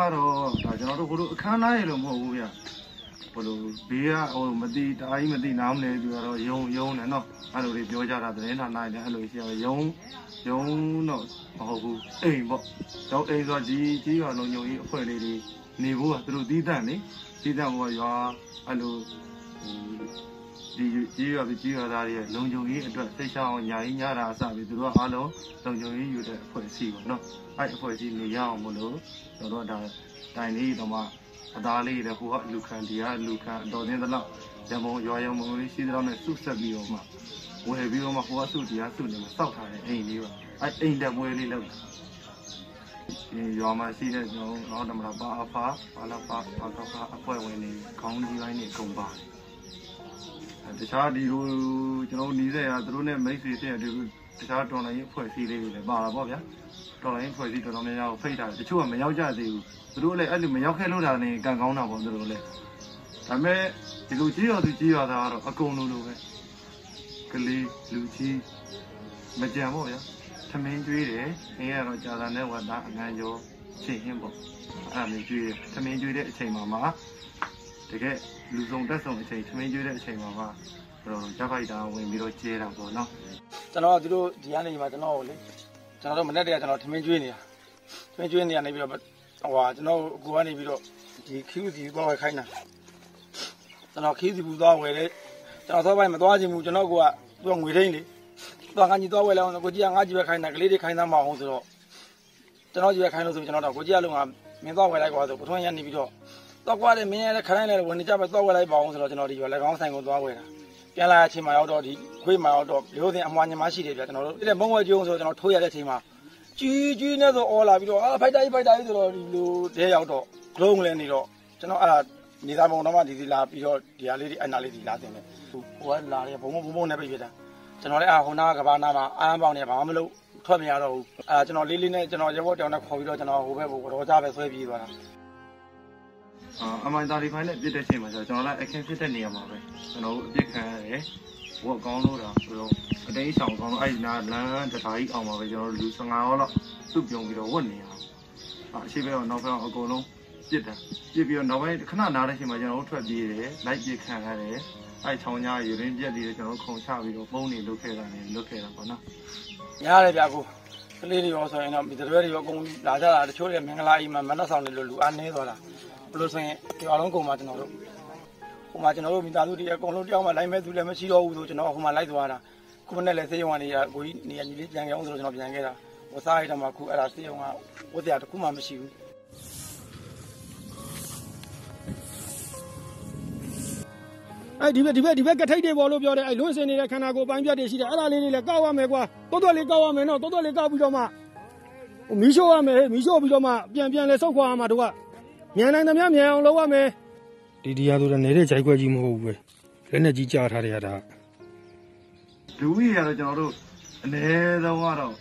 ကတော့ဒါကျွန်တော်တို့ဘလို့အခမ်းအနားရလို့မဟုတ်ဘူးဗျဘလို့ဘေးကဟိုမတိတာကြီးမတိနားမလဲသူကတော့ယုံတယ်နော်အဲ့လိုတွေပြောကြတာသတင်းဌာနတွေလည်းအဲ့လိုရှိရယုံတော့မဟုတ်ဘူးအိမ်ပေါ့တော့အိမ်ဆိုကြီးရွာလုံးယုံကြီးအဖွဲ့လေးတွေနေဖို့ကသူတို့တီးတန့်လေတီးတန့်ဘောရွာအဲ့လိုဒီကြီးရွာသားတွေရဲ့လုံခြုံရေးအတွက်စိတ်ချအောင်ညာကြီးညတာအစပြီးသူတို့ကအားလုံးလုံခြုံရေးယူတဲ့အဖွဲ့အစည်းပေါ့နော်အဲ့အဖွဲ့အစည်းနေရအောင်မလို့ကျွန်တော်တို့ဒါတိုင်လေးတော့မှအသားလေးတွေဟိုကလူခံဒီကလူခံတော်တင်းသလောက်ရမုံရွာလေးရှိသလောက်နဲ့စုဆက်ပြီးတော့မှဝယ်ပြီးတော့မှဟိုကစုဒီကစုနေမှာစောက်ထားတဲ့အိမ်လေးပါအဲ့အိမ်တက်ပွဲလေးလုပ်ရွာမှာရှိတဲ့ကျွန်တော်တို့တော့ပါအဖာဘာလာပါအဖွဲ့ဝင်တွေခေါင်းကြီးပိုင်းတွေကုန်ပါတယ်တခြားဒီလိုကျွန်တော်နီးစက်ရသူတို့နဲ့မိတ်ဆွေတဲ့ဒီတခြားတော်လိုင်းအဖွဲ့အစည်းလေးတွေလည်းပါတာပေါ့ဗျာတော်လိုင်းအဖွဲ့အစည်းတော်တော်များများကိုဖိတ်တာတချို့ကမရောက်ကြသေးဘူးသူတို့လည်းအဲ့လိုမရောက်ခဲ့လို့တာလည်းကံကောင်းတာပေါ့သူတို့လည်းဒါပေမဲ့ဒီလိုကြီးရွာသားကတော့အကုန်လုံးလိုပဲကလေးလူကြီးမကြံပေါ့ဗျာသမင်းကျွေးတယ်နေရတော့ကြာတာနဲ့ဝတ်သားအငန်းကျော်ချင်းဟင်းပေါ့အဲ့ဒါမျိုးကျွေးတယ်သမင်းကျွေးတဲ့အချိန်မှာတကယ်လူဆုံးတက်ဆုံးအချိန်သမင်းကျွေးတဲ့အချိန်မှာကြောက်ခိုက်တာဝင်ပြီးတော့ကျဲတာပေါ့နော်ကျွန်တော်သူတို့ဒီကနေမှာကျွန်တော်ကိုလေကျွန်တော်တို့မနေ့တည်းကကျွန်တော်သမင်းကျွေးနေတာနေပြီးတော့ဟိုကျွန်တော်ကိုကနေပြီးတော့ဒီခီးစီသွားဝယ်ခိုင်းတာကျွန်တော်ခီးစီဘူးသွားဝယ်တယ်ကျွန်တော်သောပိုင်းမသွားချင်ဘူးကျွန်တော်ကသူကငွေထိန်လေသွားငါကြီးသွားဝယ်လိုက်အောင်ကိုကြီးကငါကြီးပဲခိုင်းတာကလေးတွေခိုင်းသားမအောင်ဆိုတော့ကျွန်တော်ကြီးပဲခိုင်းလို့ဆိုကျွန်တော်တော့ကိုကြီးကလုံးကမင်းသွားဝယ်လိုက်ကွာဆိုပထွန်းရနေပြီးတော့တော့ကွာတယ်မင်းရတဲ့ခိုင်းလိုက်ဝင်နေကြပဲသွားဝယ်လိုက်ပါအောင်ဆိုတော့ကျွန်တော်ဒီလက်ကောင်းဆိုင်ကိုသွားဝယ်တာပြန်လာတဲ့အချိန်မှာရောက်တော့ဒီခွေးမှာရောက်တော့ရိုးစင်အမွှာညီမရှိတယ်ဗျကျွန်တော်တို့တဲ့မုံဝဲကျုံဆိုကျွန်တော်ထိုးရတဲ့အချိန်မှာကြီးနဲ့ဆိုအော်လာပြီးတော့ဖိုက်တာကြီးဆိုတော့ဒီလိုတဲရောက်တော့ဂလုံးလည်းနေတော့ကျွန်တော်အဲ့ဒါနေသားပုံတော့မှဒီလာပြီးတော့ဒီဟာလေးဒီအနာလေးဒီလာတင်တယ်ဟိုကလာတယ်ဘုံနဲ့ပြပြတာကျွန်တော်လည်းဟိုနာကဘာနာမှာအာပေါင်းနေဘာမှမလုပ်ထွက်မရတော့ဘူးကျွန်တော်လေးနဲ့ကျွန်တော်ရဘောတောင်နဲ့ခေါ်ပြီးတော့ကျွန်တော်ဟိုဘက်ကိုတော့ကြပဲဆွဲပြေးသွားတာအမိုင်တာလီဖိုင်နဲ့ပြစ်တဲ့ချိန်မှာကျွန်တော်လည်းအခင်းဖြစ်တဲ့နေရာမှာပဲကျွန်တော်တို့အပြစ်ခံရတယ်ဝက်ကောင်းလို့တာဆိုတော့အတိတ်ဆောင်ကောင်းလို့အဲ့ဒီနာလမ်းတခါကြီးအောင်ပါပဲကျွန်တော်တို့လူ15ရောလောက်စုပြုံပြီးတော့ဝက်နေရအောင်အရှိပဲတော့နောက်ဘက်အကုန်လုံးပြစ်ပြီးတော့နောက်ပိုင်းခဏနားတဲ့ချိန်မှာကျွန်တော်တို့ထွက်ပြေးတယ်လိုက်ပြစ်ခံရတယ်အဲ့ချောင်းညာရင်းပြက်ပြီးကျွန်တော်တို့ခုံချပြီးတော့ပုံးနေလုတ်ခဲ့တာပေါ့နော်ရတယ်ဗျာကိုကလေးတွေရောဆိုရင်တော့ဒီတွေရောအကုန်လာကြတာတချို့တွေမင်္ဂလာအိမ်မှာမနှက်ဆောင်နေလို့လူအားနေသွားတာဘလို့ဆိုရင်ဒီအားလုံးကုန်မှာကျွန်တော်တို့ဟိုမှာကျွန်တော်တို့မိသားစုတွေအကုန်လုံးတယောက်မှလိုက်မဲ့သူလည်းမရှိတော့ဘူးဆိုကျွန်တော်ဟိုမှာလိုက်သွားတာခုမနဲ့လည်းစေးရုံကနေကိုကြီးနေရာကြီးလေးပြန်ခဲ့အောင်ဆိုတော့ကျွန်တော်ပြန်ခဲ့တာဟိုစားရတဲ့မှာခုအဲ့ဒါစေးရုံကဝတ်တရားတစ်ခုမှမရှိဘူးအဲ့ဒီဘက်ကထိတ်တွေပေါ်လို့ပြောတယ်အဲ့လွင့်စင်နေတဲ့ခန္ဓာကိုယ်ပိုင်းပြတ်တွေရှိတယ်အဲ့ဒါလေးတွေလည်းကောက်ရမယ်ကွာတော်လေးကောက်ရမယ်နော်တော်လေးကောက်ပြီးတော့မှမီးရှို့ရမယ်မီးရှို့ပြီးတော့မှပြန်လဲဆုတ်ခွာရမှာတို့ကမြန်နိုင်သမျှမြန်အောင်လုပ်ရမယ်ဒီဟာဆိုတော့နေတဲ့ဂျိုက်ခွက်ကြီးမဟုတ်ဘူးပဲလက်နဲ့ကြီးကြားထားတဲ့ဟာဒါလူကြီးရတော့ကျွန်တော်တို့အနည်းဆုံးကတော့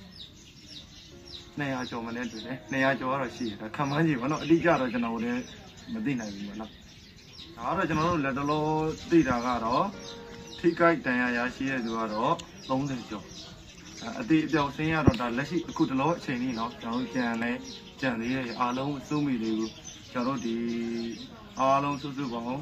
200ကျော်မနဲ့တူတယ်200ကျော်ကတော့ရှိတယ်ဒါခံမှန်းကြည့်ပါတော့အတိအကျတော့ကျွန်တော်လည်းမသိနိုင်ဘူးပေါ့နော်ဒါတော့ကျွန်တော်တို့လက်တလောသိတာကတော့ထိခိုက်ဒဏ်ရာရရှိတဲ့သူကတော့30ကျော်အတိအပြောင်ဆင်းရတော့ဒါလက်ရှိအခုတလောအချိန်ကြီးနော်ကျွန်တော်တို့ကြံသေးတယ်အားလုံးစုမိလေးကိုကျွန်တော်တို့ဒီအားလုံးစုပေါင်း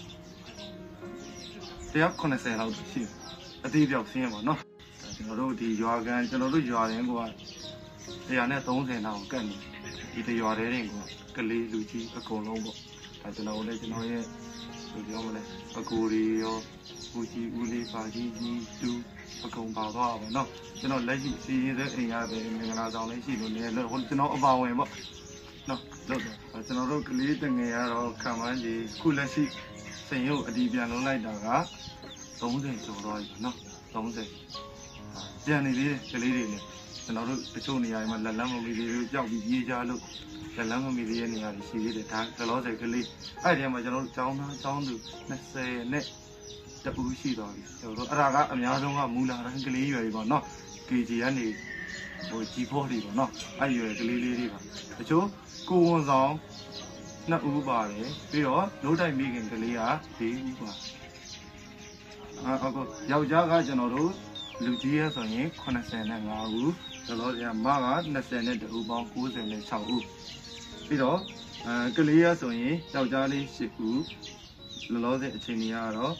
190လောက်ရှိအတိအပြောင်ဆင်းရပါနော်ကျွန်တော်တို့ဒီရွာကန်ကျွန်တော်တို့ရွာရင်းက130လောက်ကတ်နေဒီရွာတွေတွေကလေးလူကြီးအကုန်လုံးပေါ့ဒါကျွန်တော်ရဲ့ပြောမလဲအကူတွေရောဦးကြီးဦးလေးပါကြီးတူအကုန်ပါသွားပါတော့ကျွန်တော်လက်ရှိစီးရဲတဲ့အိမ်ရပဲမင်္ဂလာဆောင်လေးရှိလို့လည်းကျွန်တော်အပါဝင်ပေါ့နော်လို့ကျွန်တော်တို့ကလေးတငယ်ကတော့ခံမှန်းကြီးခုလက်ရှိစိန်ရုပ်အဒီပြန်လုံးလိုက်တာက30ကျော်တော့ပြီနော်30ပြန်နေသေးတယ်ကလေးတွေလည်းကျွန်တော်တို့တချို့နေရာတွေမှာလက်လန်းမမီလေးတွေကြောက်ပြီးရေးကြလို့လက်လန်းမမီလေးရဲ့နေရာတွေရှိသေးတယ်ဒါကလောဆယ်ကလေးအဲ့ဒီမှာကျွန်တော်တို့ကျောင်းသူ20နဲ့တူရှိတော့ပြီကျွန်တော်တို့အဲ့ဒါကအများဆုံးကမူလာတန်းကလေးရွယ်တွေပေါ့နော် KG ကနေG4 တွေပေါ့နော်အဲ့ရွယ်ကလေးလေးတွေပါတချို့ကိုဝန်ဆောင်2ဦးပါတယ်ပြီးတော့လို့တိုက်မိခင်ကလေးက4ဦးပါအခုယောက်ျားကကျွန်တော်တို့လူကြီးရဆိုရင်85ဦးတော်တော်ကြာမက22ဦးပေါင်း96ဦးပြီးတော့ကလေးရဆိုရင်ယောက်ျားလေး10ဦးလောလောဆယ်အချိန်ကြီးကတော့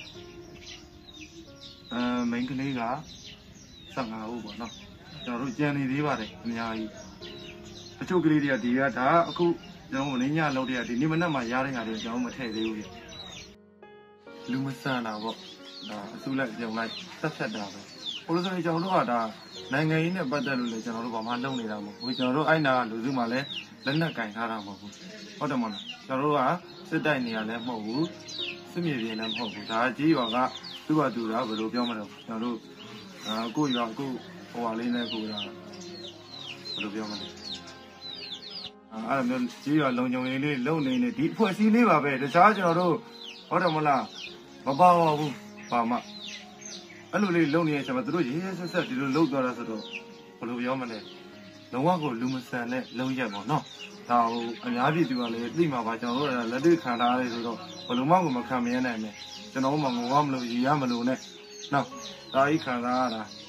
မိန်းကလေးက15ဦးပေါ့နော်ကျွန်တော်တို့ကြံနေသေးပါတယ်အများကြီးတချို့ကလေးတွေကဒီကဒါအခုကျွန်တော်တို့ညလောက်တဲ့ဒီနေ့မနက်မှရတဲ့ဟာတွေကျွန်တော်မထည့်သေးဘူးလူမဆန်တာပေါ့ဒါအစုလိုက်ပြုံလိုက်ဆက်ဖြတ်တာပဲဘိုးဆိုရင်ကျွန်တော်တို့ကဒါနိုင်ငံရေးနဲ့ပတ်သက်လို့လေကျွန်တော်တို့ဘာမှလုပ်နေတာမဟုတ်ဘူးကျွန်တော်တို့အိုင်နာလူစုမှလည်းလက်နက်ကင်ထားတာမဟုတ်ဘူးဟုတ်တယ်မဟုတ်လားကျွန်တော်တို့ကစစ်တိုက်နေရလည်းမဟုတ်ဘူးစစ်မြေပြင်လည်းမဟုတ်ဘူးဒါကြီးရွာကသူ့ဘာသူတာဘယ်လိုပြောမလဲကျွန်တော်တို့ကိုရွာကိုဟိုဟာလေးနဲ့ကိုတာဘယ်လိုပြောမလဲအဲ့လိုမျိုးကြီးရွာလုံခြုံရေးလေးလုံနေနေဒီအဖွဲ့အစည်းလေးပါပဲတခြားကျွန်တော်တို့ဟုတ်တယ်မလားမပါဘူးပါမအဲ့လိုလေးလုံနေတဲ့အချိန်မှာသူတို့ရေးဆက်ဆက်ဒီလိုလုံသွားတာဆိုတော့ဘယ်လိုပြောမလဲလုံးဝကိုလူမဆန်တဲ့လုံရက်ပေါ့နော်ဒါဟိုအများပြည်သူကလည်းသိမှာပါကျွန်တော်တို့လက်တွေ့ခံထားရဆိုတော့ဘယ်လိုမှကိုမခံမရနိုင်နဲ့ကျွန်တော်မှငိုရမလို့ရည်ရမလို့နဲ့နော်ဒါကြီးခံစားရတာ